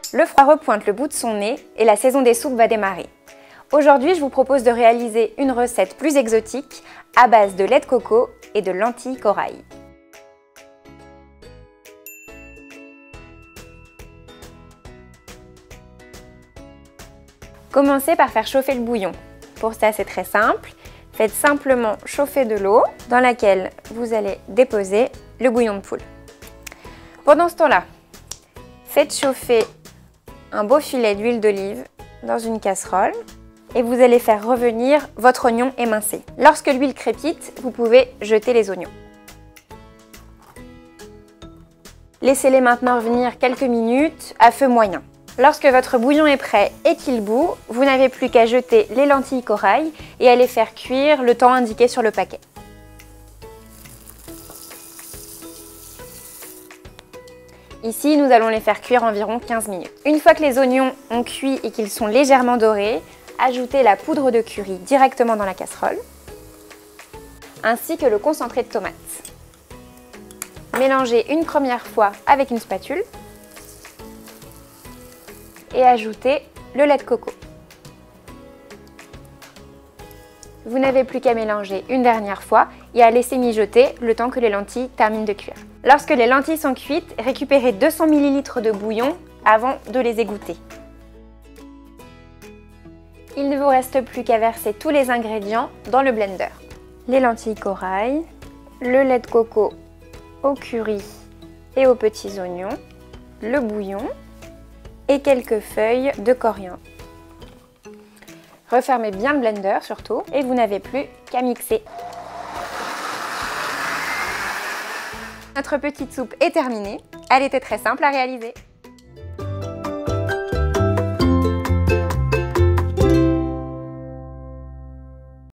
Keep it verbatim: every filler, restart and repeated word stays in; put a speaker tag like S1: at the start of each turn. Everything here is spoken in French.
S1: Le froid repointe le bout de son nez et la saison des soupes va démarrer. Aujourd'hui, je vous propose de réaliser une recette plus exotique à base de lait de coco et de lentilles corail. Commencez par faire chauffer le bouillon. Pour ça, c'est très simple. Faites simplement chauffer de l'eau dans laquelle vous allez déposer le bouillon de poule. Pendant ce temps-là, faites chauffer un beau filet d'huile d'olive dans une casserole et vous allez faire revenir votre oignon émincé. Lorsque l'huile crépite, vous pouvez jeter les oignons. Laissez-les maintenant revenir quelques minutes à feu moyen. Lorsque votre bouillon est prêt et qu'il bout, vous n'avez plus qu'à jeter les lentilles corail et à les faire cuire le temps indiqué sur le paquet. Ici, nous allons les faire cuire environ quinze minutes. Une fois que les oignons ont cuit et qu'ils sont légèrement dorés, ajoutez la poudre de curry directement dans la casserole, ainsi que le concentré de tomate. Mélangez une première fois avec une spatule et ajoutez le lait de coco. Vous n'avez plus qu'à mélanger une dernière fois et à laisser mijoter le temps que les lentilles terminent de cuire. Lorsque les lentilles sont cuites, récupérez deux cents millilitres de bouillon avant de les égoutter. Il ne vous reste plus qu'à verser tous les ingrédients dans le blender. Les lentilles corail, le lait de coco au curry et aux petits oignons, le bouillon et quelques feuilles de coriandre. Refermez bien le blender surtout et vous n'avez plus qu'à mixer. Notre petite soupe est terminée. Elle était très simple à réaliser.